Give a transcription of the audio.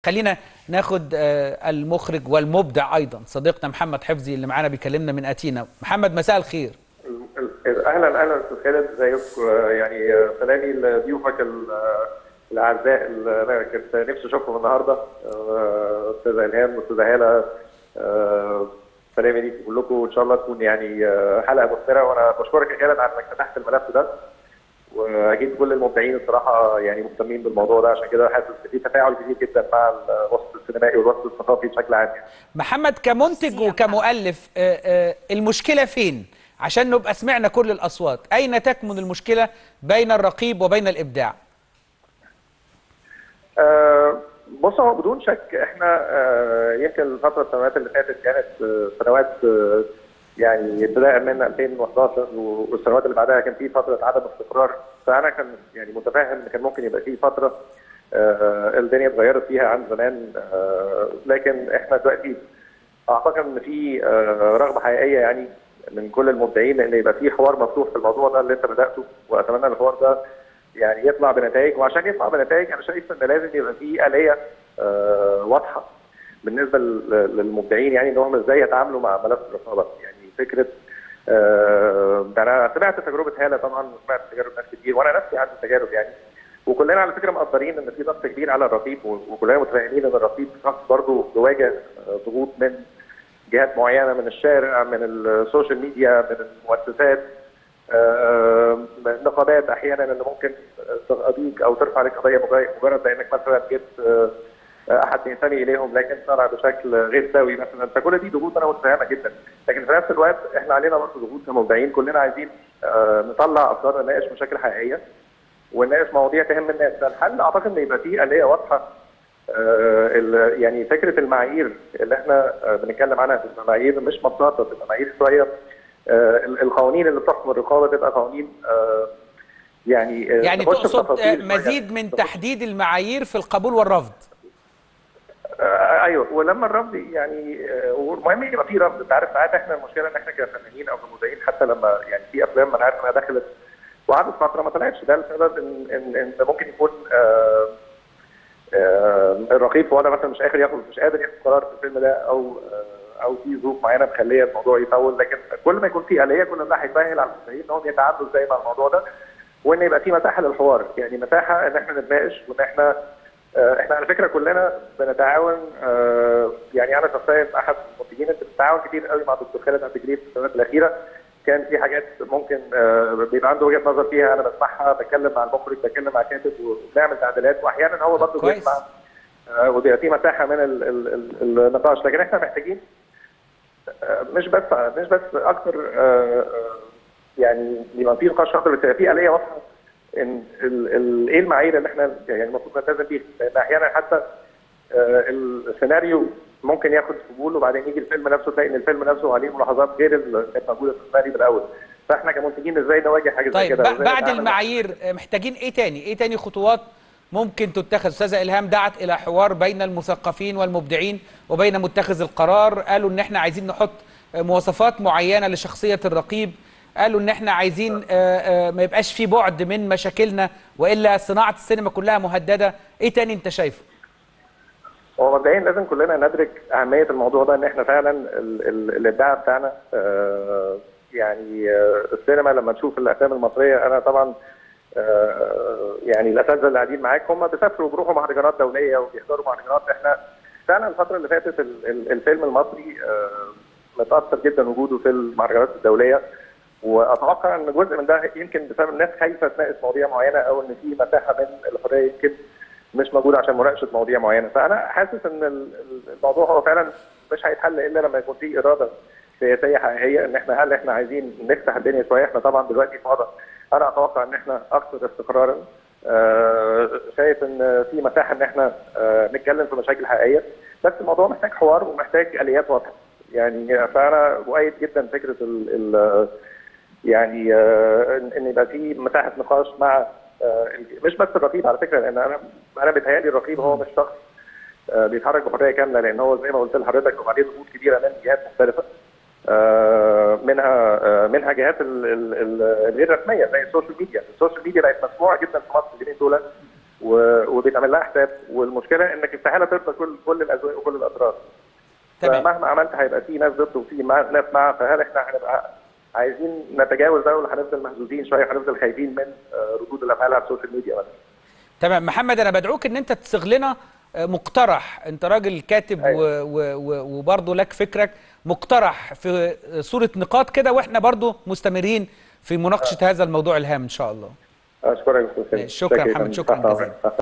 خلينا ناخد المخرج والمبدع ايضا صديقنا محمد حفظي اللي معانا بيكلمنا من اتينا. محمد مساء الخير. اهلا اهلا استاذ خالد، ازيك؟ يعني سلامي لضيوفك الاعزاء اللي انا كنت نفسي اشوفهم النهارده، استاذه الهام واستاذه هاله. سلامي ليكم كلكم، وان شاء الله تكون يعني حلقه مثمره، وانا بشكرك يا خالد على انك فتحت الملف ده، واكيد كل المبدعين الصراحه يعني مهتمين بالموضوع ده، عشان كده حاسس ان في تفاعل كبير جدا مع الوسط السينمائي والوسط الثقافي بشكل عام. محمد كمنتج وكمؤلف، المشكله فين؟ عشان نبقى سمعنا كل الاصوات، اين تكمن المشكله بين الرقيب وبين الابداع؟ بص، هو بدون شك احنا يمكن السنوات اللي فاتت كانت سنوات يعني ابتداء من 2011 والسنوات اللي بعدها كان في فتره عدم استقرار، فانا كان يعني متفاهم ان كان ممكن يبقى في فتره الدنيا اتغيرت فيها عن زمان، لكن احنا دلوقتي اعتقد ان في رغبه حقيقيه يعني من كل المبدعين ان يبقى في حوار مفتوح في الموضوع ده اللي انت بداته، واتمنى الحوار ده يعني يطلع بنتائج. وعشان يطلع بنتائج انا شايف ان لازم يبقى في آلية واضحه بالنسبه للمبدعين، يعني ان هم ازاي يتعاملوا مع ملف الرقابه. يعني فكره انا سمعت تجربه هاله طبعا، وسمعت تجارب ناس كتير، وانا نفسي عندي تجارب يعني، وكلنا على فكره مقدرين ان في ضغط كبير على الرقيب، وكلنا متفاهمين ان الرقيب شخص برضه بيواجه ضغوط من جهات معينه، من الشارع، من السوشيال ميديا، من المؤسسات، نقابات احيانا اللي ممكن تقاضيك او ترفع عليك قضيه مجرد لانك مثلا جبت احد ينتمي اليهم لكن طلع بشكل غير سوي مثلا. فكل دي ضغوط انا متفاهمه جدا، لكن في نفس الوقت احنا علينا برضه ضغوط كمبدعين، كلنا عايزين نطلع افكار، نناقش مشاكل حقيقيه ونناقش مواضيع تهم الناس. فالحل اعتقد ان يبقى فيه آلية واضحه، يعني فكره المعايير اللي احنا بنتكلم عنها تبقى معايير مش مطاطه، تبقى معايير شويه، القوانين اللي بتحكم الرقابه تبقى قوانين يعني تقصد مزيد من تحديد المعايير في القبول والرفض. ايوه، ولما الرفض يعني المهم يبقى في رفض. انت عارف ساعات احنا المشكله ان احنا كفنانين او كمذيعين، حتى لما يعني في افلام انا عارف انها دخلت وقعدت فتره ما طلعتش، ده السبب ان ممكن يكون الرقيب ولا مثلا مش قادر ياخد قرار في الفيلم ده، او في ظروف معينه مخليه الموضوع يطول. لكن كل ما يكون في آلية كل ده هيسهل على المذيعين انهم يتعاملوا ازاي مع الموضوع ده، وان يبقى في مساحه للحوار، يعني مساحه ان احنا نتناقش، وان احنا على فكره كلنا بنتعاون. يعني انا شخصيا احد المنتجين اللي بنتعاون كتير قوي مع دكتور خالد عبد الجليل في السنوات الاخيره. كان في حاجات ممكن بيبقى عنده وجهه نظر فيها، انا بسمعها، بتكلم مع المخرج، بتكلم مع كاتب، وبنعمل تعديلات، واحيانا هو برضه بيسمع وبيبقى في مساحه من النقاش. لكن احنا محتاجين مش بس اكتر يعني يبقى في نقاش اكتر، بس في آلية واضحه ان ايه المعايير اللي احنا يعني المفروض نلتزم بيها، لان احيانا حتى السيناريو ممكن ياخد قبول، وبعدين يجي الفيلم نفسه تلاقي ان الفيلم نفسه عليه ملاحظات غير اللي كانت موجوده في السيناريو بالاول. فاحنا كمنتجين ازاي نواجه حاجه زي كده؟ طيب بعد المعايير محتاجين ايه تاني خطوات ممكن تتخذ؟ استاذه الهام دعت الى حوار بين المثقفين والمبدعين وبين متخذ القرار، قالوا ان احنا عايزين نحط مواصفات معينه لشخصيه الرقيب، قالوا ان احنا عايزين ما يبقاش في بعد من مشاكلنا والا صناعه السينما كلها مهدده. ايه تاني انت شايفه؟ هو مبدئيا لازم كلنا ندرك اهميه الموضوع ده، ان احنا فعلا الابداع بتاعنا يعني السينما. لما نشوف الافلام المصريه، انا طبعا يعني الاساتذه اللي قاعدين معاك هم بيسافروا وبيروحوا مهرجانات دوليه وبيحضروا مهرجانات. احنا فعلا الفتره اللي فاتت الفيلم المصري متاثر جدا وجوده في المهرجانات الدوليه، واتوقع ان جزء من ده يمكن بسبب الناس خايفه تناقش مواضيع معينه، او ان في مساحه من الحريه يمكن مش موجوده عشان مناقشه مواضيع معينه. فانا حاسس ان الموضوع هو فعلا مش هيتحل الا لما يكون في اراده سياسيه حقيقيه، ان احنا هل احنا عايزين نفتح الدنيا شويه. احنا طبعا دلوقتي في وضع انا اتوقع ان احنا اكثر استقرارا، شايف ان في مساحه ان احنا نتكلم في مشاكل حقيقيه، بس الموضوع محتاج حوار ومحتاج اليات واضحه. يعني فانا مؤيد جدا فكره يعني ان يبقى في مساحه نقاش مع مش بس الرقيب على فكره، لان انا بيتهيألي الرقيب هو مش شخص بيتحرك بحريه كامله، لان هو زي ما قلت لحضرتك هو عليه ضغوط كبيره من جهات مختلفه، منها جهات الغير رسميه زي السوشيال ميديا. السوشيال ميديا بقت مسموعه جدا في مصر اليومين دول، وبيتعمل لها حساب، والمشكله انك استحاله ترضى كل الاذواق وكل الاطراف. فمهما عملت هيبقى في ناس ضد وفي ناس مع، فهل احنا هنبقى عايزين نتجاوز ده ولا هنفضل مهزوزين شويه وهنفضل خايفين من ردود الافعال على السوشيال ميديا مثلا؟ تمام. محمد، انا بدعوك ان انت تصيغ لنا مقترح، انت راجل كاتب وبرضه لك فكرك، مقترح في صورة نقاط كده، واحنا برضه مستمرين في مناقشة هذا الموضوع الهام ان شاء الله. اشكرك يا استاذ. شكرا محمد، شكرا جزيلا.